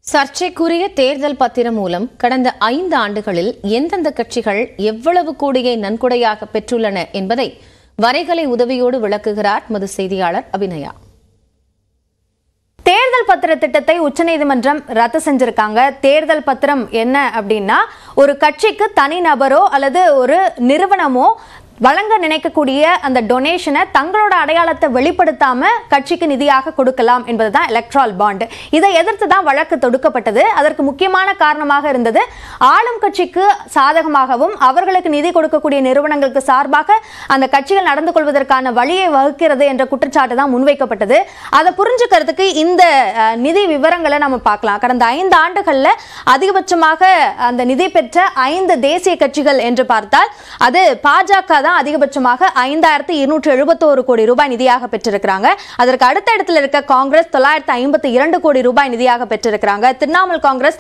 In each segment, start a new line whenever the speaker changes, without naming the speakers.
சர்ச்சைக்குரிய தேர்தல் பத்திரம் மூலம் கடந்த 5 ஆண்டுகளில் எந்தெந்த கட்சிகள் எவ்வளவு கோடியை நன்கொடையாக பெற்றுள்ளன என்பதை வரைகலை உதவியோடு விளக்குகிறார் மது செய்தியாளர் அபிநயா.
தேர்தல் பத்திர திட்டத்தை உச்சநீதிமன்றம் ரத்து செஞ்சிருக்காங்க. தேர்தல் பத்திரம் என்ன அப்படின்னா, ஒரு கட்சிக்கு தனிநபரோ அல்லது ஒரு நிறுவனமோ வழங்க நினைக்கக்கூடிய அந்த டொனேஷனை தங்களோட அடையாளத்தை வெளிப்படுத்தாம கட்சிக்கு நிதியாக கொடுக்கலாம் என்பதுதான் எலக்ட்ரல் பாண்ட். இதை எதிர்த்து தான் வழக்கு தொடுக்கப்பட்டது. அதற்கு முக்கியமான காரணமாக இருந்தது, ஆளும் கட்சிக்கு சாதகமாகவும் அவர்களுக்கு நிதி கொடுக்கக்கூடிய நிறுவனங்களுக்கு சார்பாக அந்த கட்சிகள் நடந்து கொள்வதற்கான வழியை வகுக்கிறது என்ற குற்றச்சாட்டு தான் முன்வைக்கப்பட்டது. அதை புரிஞ்சுக்கிறதுக்கு இந்த நிதி விவரங்களை நம்ம பார்க்கலாம். கடந்த 5 ஆண்டுகள்ல அதிகபட்சமாக அந்த நிதி பெற்ற 5 தேசிய கட்சிகள் என்று பார்த்தால் அது பாஜக தான் அதிகபட்சமாக 5271 கோடி ரூபாய் நிதியாக பெற்றிருக்கிறாங்க. அதற்கு அடுத்த இடத்துல இருக்க காங்கிரஸ் 952 கோடி ரூபாய் நிதியாக பெற்றிருக்கிறாங்க. திரிணாமுல் காங்கிரஸ்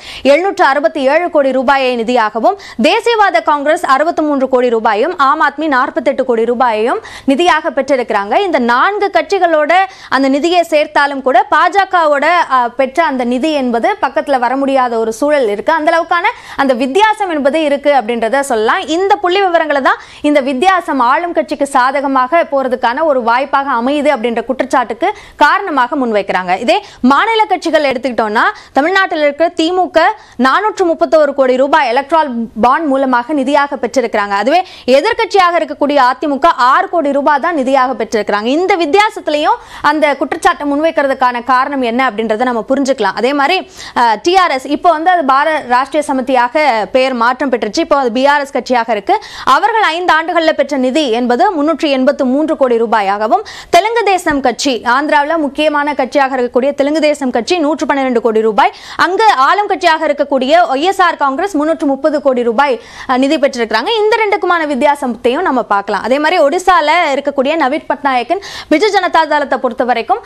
767 கோடி ரூபாயை நிதியாகவும், தேசியவாத காங்கிரஸ் 63 கோடி ரூபாயும், ஆம் ஆத்மி 48 கோடி ரூபாயையும் நிதியாக பெற்றிருக்கிறாங்க. இந்த 4 கட்சிகளோட அந்த நிதியை சேர்த்தாலும் கூட பாஜகவோட பெற்ற அந்த நிதி என்பது பக்கத்துல வர முடியாத ஒரு சூழல் இருக்கு. அந்த அளவுக்கான அந்த வித்தியாசம் என்பது இருக்கு அப்படின்றத சொல்லலாம். இந்த புள்ளி விவரங்களை தான் இந்த வித்தியாசம் ஆளும் கட்சிக்கு சாதகமாக போறதுக்கான ஒரு வாய்ப்பாக அமையுது அப்படின்ற குற்றச்சாட்டுக்கு காரணமாக முன்வைக்கிறாங்க. இதே மாநில கட்சிகள் எடுத்துக்கிட்டோம்னா, தமிழ்நாட்டில் இருக்கிற திமுக 431 கோடி ரூபாய் எலக்ட்ரால் பாண்ட் மூலமாக நிதியாக பெற்றிருக்கிறாங்க. அதுவே எதிர்கட்சியாக இருக்கக்கூடிய அதிமுக 6 கோடி ரூபாய் தான் நிதியாக பெற்றிருக்கிறாங்க. இந்த வித்தியாசத்திலையும் அந்த குற்றச்சாட்டை முன்வைக்கிறதுக்கான காரணம் என்ன அப்படின்றத நம்ம புரிஞ்சுக்கலாம். அதே மாதிரி டிஆர்எஸ் இப்போ அது பாரத ராஷ்டிரிய சமிதியாக பெயர் மாற்றம் பெற்றுச்சு. இப்போ அது பிஆர்எஸ் கட்சியாக இருக்கு. அவர்கள் 5 ஆண்டுகளில் பெற்ற நிதி என்பது 383 கோடி ரூபாயாகவும், தெலுங்கு தேசம் கட்சி ஆந்திராவில் முக்கியமான கட்சியாக இருக்கக்கூடிய தெலுங்கு தேசம் கட்சி 112 கோடி ரூபாய், அங்கு ஆளும் கட்சியாக இருக்கக்கூடிய ஒய்எஸ்ஆர் காங்கிரஸ் 330 கோடி ரூபாய் நிதி பெற்றிருக்கிறாங்க. இந்த ரெண்டுக்குமான வித்தியாசத்தையும் நம்ம பார்க்கலாம். அதே மாதிரி ஒடிசால இருக்கக்கூடிய நவீன் பட்நாயக்கின் பிஜு ஜனதா தளத்தை பொறுத்த வரைக்கும்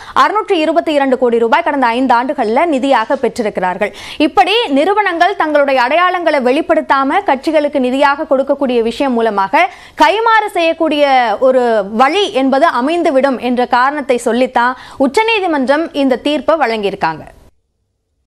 622 கோடி ரூபாய் கடந்த 5 ஆண்டுகளில் நிதியாக பெற்றிருக்கிறார்கள். இப்படி நிறுவனங்கள் தங்களுடைய அடையாளங்களை வெளிப்படுத்தாம கட்சிகளுக்கு நிதியாக கொடுக்கக்கூடிய விஷயம் மூலமாக கைமாறு செய்யக்கூடிய ஒரு வழி என்பது அமைந்துவிடும் என்ற காரணத்தை சொல்லித்தான் உச்சநீதிமன்றம் இந்த தீர்ப்பை வழங்கியிருக்காங்க.